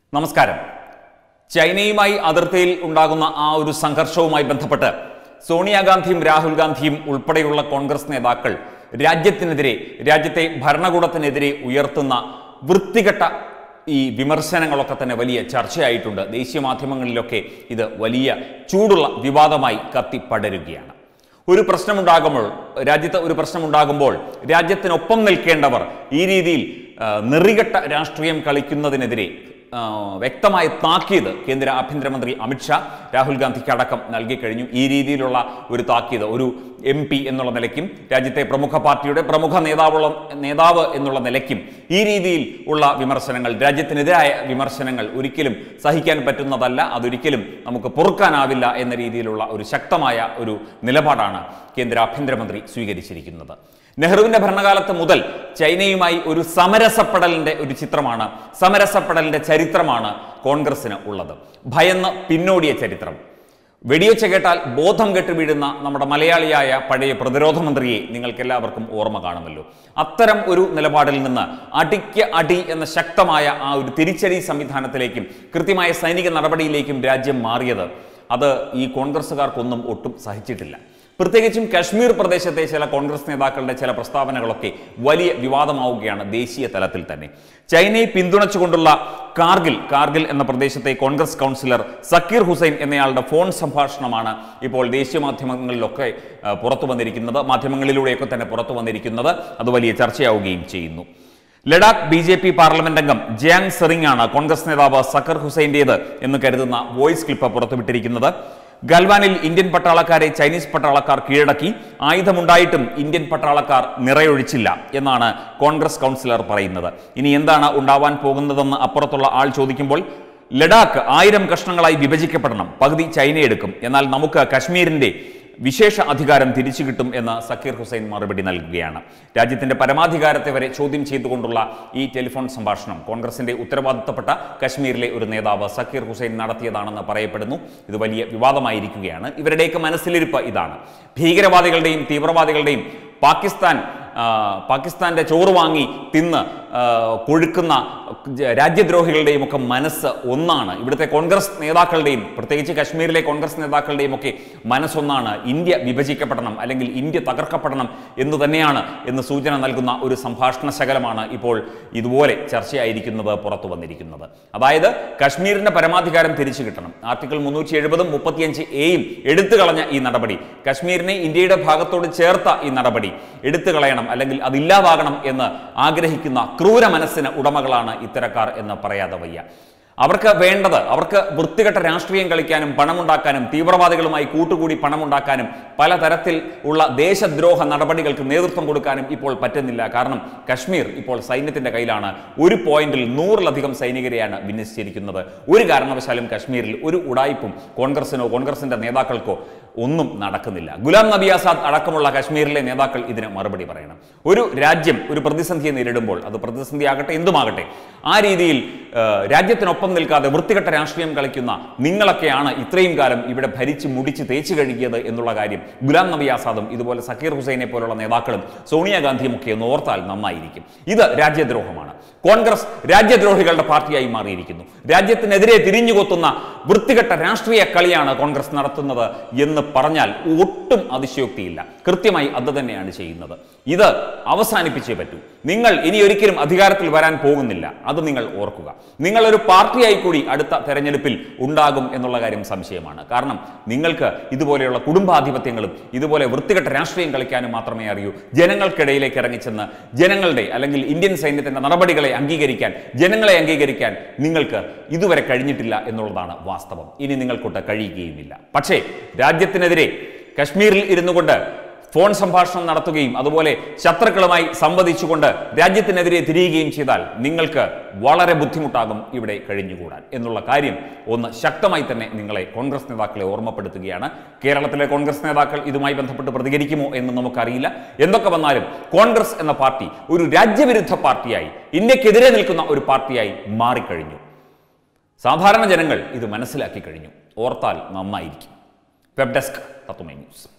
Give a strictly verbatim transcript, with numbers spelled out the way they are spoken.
നമസ്കാരം. ചൈനയുമായി അതിർത്തിയിൽ ഉണ്ടാകുന്ന ആ ഒരു സംഘർഷവുമായി ബന്ധപ്പെട്ട് സോണിയാഗാന്ധിയും രാഹുൽ ഗാന്ധിയും ഉൾപ്പെടെയുള്ള കോൺഗ്രസ് നേതാക്കൾ രാജ്യത്തിനെതിരെ രാജ്യത്തെ ഭരണകൂടത്തിനെതിരെ ഉയർത്തുന്ന വൃത്തികെട്ട ഈ വിമർശനങ്ങളൊക്കെ തന്നെ വലിയ ചർച്ചയായിട്ടുണ്ട്. ദേശീയ മാധ്യമങ്ങളിലൊക്കെ ഇത് വലിയ ചൂടുള്ള വിവാദമായി കത്തിപ്പടരുകയാണ്. ഒരു പ്രശ്നമുണ്ടാകുമ്പോൾ രാജ്യത്ത് ഒരു പ്രശ്നമുണ്ടാകുമ്പോൾ രാജ്യത്തിനൊപ്പം നിൽക്കേണ്ടവർ ഈ രീതിയിൽ നെറികെട്ട രാഷ്ട്രീയം കളിക്കുന്നതിനെതിരെ വ്യക്തമായ താക്കീത് കേന്ദ്ര ആഭ്യന്തരമന്ത്രി അമിത്ഷാ രാഹുൽ ഗാന്ധിക്ക് അടക്കം നൽകിക്കഴിഞ്ഞു. ഈ രീതിയിലുള്ള ഒരു താക്കീത് ഒരു എം പി എന്നുള്ള നിലയ്ക്കും രാജ്യത്തെ പ്രമുഖ പാർട്ടിയുടെ പ്രമുഖ നേതാവുള്ള നേതാവ് എന്നുള്ള നിലയ്ക്കും ഈ രീതിയിൽ ഉള്ള വിമർശനങ്ങൾ, രാജ്യത്തിനെതിരായ വിമർശനങ്ങൾ ഒരിക്കലും സഹിക്കാൻ പറ്റുന്നതല്ല, അതൊരിക്കലും നമുക്ക് പൊറുക്കാനാവില്ല എന്ന രീതിയിലുള്ള ഒരു ശക്തമായ ഒരു നിലപാടാണ് കേന്ദ്ര ആഭ്യന്തരമന്ത്രി സ്വീകരിച്ചിരിക്കുന്നത്. നെഹ്റുവിന്റെ ഭരണകാലത്ത് മുതൽ ചൈനയുമായി ഒരു സമരസപ്പെടലിന്റെ ഒരു ചിത്രമാണ്, സമരസപ്പെടലിന്റെ ചരിത്രമാണ് കോൺഗ്രസിന് ഉള്ളത്. ഭയന്ന് പിന്നോടിയ ചരിത്രം. വെടിയൊച്ച കേട്ടാൽ ബോധം കെട്ട് വീഴുന്ന നമ്മുടെ മലയാളിയായ പഴയ പ്രതിരോധ മന്ത്രിയെ നിങ്ങൾക്ക് എല്ലാവർക്കും ഓർമ്മ കാണുമല്ലോ. അത്തരം ഒരു നിലപാടിൽ നിന്ന് അടിക്ക് അടി എന്ന ശക്തമായ ആ ഒരു തിരിച്ചടി സംവിധാനത്തിലേക്കും കൃത്യമായ സൈനിക നടപടിയിലേക്കും രാജ്യം മാറിയത് അത് ഈ കോൺഗ്രസ്സുകാർക്കൊന്നും ഒട്ടും സഹിച്ചിട്ടില്ല. പ്രത്യേകിച്ചും കശ്മീർ പ്രദേശത്തെ ചില കോൺഗ്രസ് നേതാക്കളുടെ ചില പ്രസ്താവനകളൊക്കെ വലിയ വിവാദമാവുകയാണ് ദേശീയ തലത്തിൽ തന്നെ. ചൈനയെ പിന്തുണച്ചുകൊണ്ടുള്ള കാർഗിൽ കാർഗിൽ എന്ന പ്രദേശത്തെ കോൺഗ്രസ് കൗൺസിലർ സക്കീർ ഹുസൈൻ എന്നയാളുടെ ഫോൺ സംഭാഷണമാണ് ഇപ്പോൾ ദേശീയ മാധ്യമങ്ങളിലൊക്കെ പുറത്തു വന്നിരിക്കുന്നത്, മാധ്യമങ്ങളിലൂടെയൊക്കെ തന്നെ പുറത്തു വന്നിരിക്കുന്നത്. അത് വലിയ ചർച്ചയാവുകയും ചെയ്യുന്നു. Ladakh B J P parliament അംഗം ജിയാങ് സെറിംഗ് ആണ് കോൺഗ്രസ് നേതാവ് സക്കർ ഹുസൈൻ്റേത് എന്ന് കരുതുന്ന വോയിസ് ക്ലിപ്പ് പുറത്തുവിട്ടിരിക്കുന്നത്. ഗൽവാനിൽ ഇന്ത്യൻ പട്ടാളക്കാരെ ചൈനീസ് പട്ടാളക്കാർ കീഴടക്കി, ആയുധമുണ്ടായിട്ടും ഇന്ത്യൻ പട്ടാളക്കാർ നിറയൊഴിച്ചില്ല എന്നാണ് കോൺഗ്രസ് കൗൺസിലർ പറയുന്നത്. ഇനി എന്താണ് ഉണ്ടാവാൻ പോകുന്നതെന്ന് അപ്പുറത്തുള്ള ആൾ ചോദിക്കുമ്പോൾ ലഡാക്ക് ആയിരം കഷ്ണങ്ങളായി വിഭജിക്കപ്പെടണം, പകുതി ചൈന എടുക്കും, എന്നാൽ നമുക്ക് കശ്മീരിന്റെ വിശേഷ അധികാരം തിരിച്ചു കിട്ടും എന്ന് സക്കീർ ഹുസൈൻ മറുപടി നൽകുകയാണ്. രാജ്യത്തിന്റെ പരമാധികാരത്തെ വരെ ചോദ്യം ചെയ്തുകൊണ്ടുള്ള ഈ ടെലിഫോൺ സംഭാഷണം കോൺഗ്രസിന്റെ ഉത്തരവാദിത്തപ്പെട്ട കശ്മീരിലെ ഒരു നേതാവ് സക്കീർ ഹുസൈൻ നടത്തിയതാണെന്ന് പറയപ്പെടുന്നു. ഇത് വലിയ വിവാദമായിരിക്കുകയാണ്. ഇവരുടെയൊക്കെ മനസ്സിലിരിപ്പ് ഇതാണ്: ഭീകരവാദികളുടെയും തീവ്രവാദികളുടെയും പാകിസ്ഥാൻ പാകിസ്ഥാന്റെ ചോറ് വാങ്ങി തിന്ന് കൊഴുക്കുന്ന രാജ്യദ്രോഹികളുടെയും ഒക്കെ മനസ്സ് ഒന്നാണ്. ഇവിടുത്തെ കോൺഗ്രസ് നേതാക്കളുടെയും പ്രത്യേകിച്ച് കശ്മീരിലെ കോൺഗ്രസ് നേതാക്കളുടെയും ഒക്കെ മനസ്സൊന്നാണ്. ഇന്ത്യ വിഭജിക്കപ്പെടണം, അല്ലെങ്കിൽ ഇന്ത്യ തകർക്കപ്പെടണം എന്ന് തന്നെയാണ് എന്ന് സൂചന നൽകുന്ന ഒരു സംഭാഷണ ശകലമാണ് ഇപ്പോൾ ഇതുപോലെ ചർച്ചയായിരിക്കുന്നത് പുറത്തു വന്നിരിക്കുന്നത്. അതായത് കശ്മീരിന്റെ പരമാധികാരം തിരിച്ചു കിട്ടണം. ആർട്ടിക്കിൾ മുന്നൂറ്റി എഴുപതും മുപ്പത്തിയഞ്ച് എയും എടുത്തു കളഞ്ഞ ഈ നടപടി, കശ്മീരിനെ ഇന്ത്യയുടെ ഭാഗത്തോട് ചേർത്ത ഈ നടപടി എടുത്തു കളയണം, അല്ലെങ്കിൽ അതില്ലാതാകണം എന്ന് ആഗ്രഹിക്കുന്ന ക്രൂര മനസ്സിന് ഉടമകളാണ് ഇത്തരക്കാർ എന്ന് പറയാതെ വയ്യ. അവർക്ക് വേണ്ടത്, അവർക്ക് വൃത്തികെട്ട രാഷ്ട്രീയം കളിക്കാനും പണമുണ്ടാക്കാനും തീവ്രവാദികളുമായി കൂട്ടുകൂടി പണമുണ്ടാക്കാനും പലതരത്തിൽ ഉള്ള ദേശദ്രോഹ നടപടികൾക്ക് നേതൃത്വം കൊടുക്കാനും ഇപ്പോൾ പറ്റുന്നില്ല. കാരണം കശ്മീർ ഇപ്പോൾ സൈന്യത്തിന്റെ കയ്യിലാണ്. ഒരു പോയിന്റിൽ നൂറിലധികം സൈനികരെയാണ് വിന്യസിച്ചിരിക്കുന്നത്. ഒരു കാരണവശാലും കശ്മീരിൽ ഒരു ഉടായിപ്പും കോൺഗ്രസിനോ കോൺഗ്രസിന്റെ നേതാക്കൾക്കോ ഒന്നും നടക്കുന്നില്ല. ഗുലാം നബി ആസാദ് അടക്കമുള്ള കശ്മീരിലെ നേതാക്കൾ ഇതിന് മറുപടി പറയണം. ഒരു രാജ്യം ഒരു പ്രതിസന്ധിയെ നേരിടുമ്പോൾ, അത് പ്രതിസന്ധി ആകട്ടെ എന്തുമാകട്ടെ, ആ രീതിയിൽ രാജ്യത്തിനൊപ്പം നിൽക്കാതെ വൃത്തികെട്ട രാഷ്ട്രീയം കളിക്കുന്ന നിങ്ങളൊക്കെയാണ് ഇത്രയും കാലം ഇവിടെ ഭരിച്ച് മുടിച്ച് തേച്ചു കഴുകിയത് എന്നുള്ള കാര്യം ഗുലാം നബി ആസാദും ഇതുപോലെ സക്കീർ ഹുസൈനെ പോലുള്ള നേതാക്കളും സോണിയാഗാന്ധിയും ഒക്കെ ഒന്ന് ഓർത്താൽ നന്നായിരിക്കും. ഇത് രാജ്യദ്രോഹമാണ്. കോൺഗ്രസ് രാജ്യദ്രോഹികളുടെ പാർട്ടിയായി മാറിയിരിക്കുന്നു. രാജ്യത്തിനെതിരെ തിരിഞ്ഞുകൊത്തുന്ന വൃത്തികെട്ട രാഷ്ട്രീയ കളിയാണ് കോൺഗ്രസ് നടത്തുന്നത് എന്ന് പറഞ്ഞാൽ ഒട്ടും അതിശയോക്തിയില്ല. കൃത്യമായി അത് തന്നെയാണ് ചെയ്യുന്നത്. ഇത് അവസാനിപ്പിച്ചേ പറ്റൂ. നിങ്ങൾ ഇനി ഒരിക്കലും അധികാരത്തിൽ വരാൻ പോകുന്നില്ല, അത് നിങ്ങൾ ഓർക്കുക. നിങ്ങളൊരു പാർട്ടിയായി കൂടി അടുത്ത തെരഞ്ഞെടുപ്പിൽ ഉണ്ടാകും എന്നുള്ള കാര്യം സംശയമാണ്. കാരണം നിങ്ങൾക്ക് ഇതുപോലെയുള്ള കുടുംബാധിപത്യങ്ങളും ഇതുപോലെ വൃത്തികെട്ട രാഷ്ട്രീയം കളിക്കാനും മാത്രമേ അറിയൂ. ജനങ്ങൾക്കിടയിലേക്ക് ഇറങ്ങിച്ചെന്ന് ജനങ്ങളുടെ അല്ലെങ്കിൽ ഇന്ത്യൻ സൈന്യത്തിന്റെ നടപടികളെ അംഗീകരിക്കാൻ, ജനങ്ങളെ അംഗീകരിക്കാൻ നിങ്ങൾക്ക് ഇതുവരെ കഴിഞ്ഞിട്ടില്ല എന്നുള്ളതാണ് വാസ്തവം. ഇനി നിങ്ങൾക്കൊട്ട് കഴിയുകയുമില്ല. പക്ഷേ രാജ്യത്തിനെതിരെ കശ്മീരിൽ ഇരുന്നു കൊണ്ട് ഫോൺ സംഭാഷണം നടത്തുകയും അതുപോലെ ശത്രുക്കളുമായി സംവദിച്ചുകൊണ്ട് രാജ്യത്തിനെതിരെ തിരിയുകയും ചെയ്താൽ നിങ്ങൾക്ക് വളരെ ബുദ്ധിമുട്ടാകും ഇവിടെ കഴിഞ്ഞുകൂടാൻ എന്നുള്ള കാര്യം ഒന്ന് ശക്തമായി തന്നെ നിങ്ങളെ കോൺഗ്രസ് നേതാക്കളെ ഓർമ്മപ്പെടുത്തുകയാണ്. കേരളത്തിലെ കോൺഗ്രസ് നേതാക്കൾ ഇതുമായി ബന്ധപ്പെട്ട് പ്രതികരിക്കുമോ എന്ന് നമുക്കറിയില്ല. എന്തൊക്കെ വന്നാലും കോൺഗ്രസ് എന്ന പാർട്ടി ഒരു രാജ്യവിരുദ്ധ പാർട്ടിയായി, ഇന്ത്യക്കെതിരെ നിൽക്കുന്ന ഒരു പാർട്ടിയായി മാറിക്കഴിഞ്ഞു. സാധാരണ ജനങ്ങൾ ഇത് മനസ്സിലാക്കി കഴിഞ്ഞു. ഓർത്താൽ നന്നായിരിക്കും. Web desk Tatwamayi news.